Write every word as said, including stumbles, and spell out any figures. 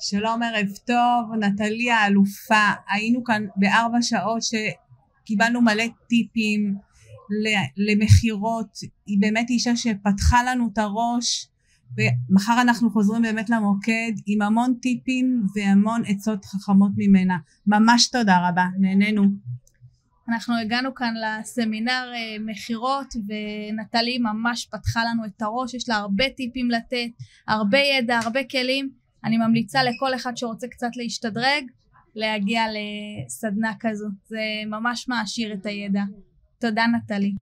שלום, ערב טוב, נטלי האלופה. היינו כאן בארבע שעות שקיבלנו מלא טיפים למחירות. היא באמת אישה שפתחה לנו את הראש, ומחר אנחנו חוזרים באמת למוקד עם המון טיפים והמון עצות חכמות ממנה. ממש תודה רבה, נהנינו. אנחנו הגענו כאן לסמינר מחירות, ונטלי ממש פתחה לנו את הראש. יש לה הרבה טיפים לתת, הרבה ידע, הרבה כלים. אני ממליצה לכל אחד שרוצה קצת להשתדרג להגיע לסדנה כזו, זה ממש מעשיר את הידע. תודה נטלי.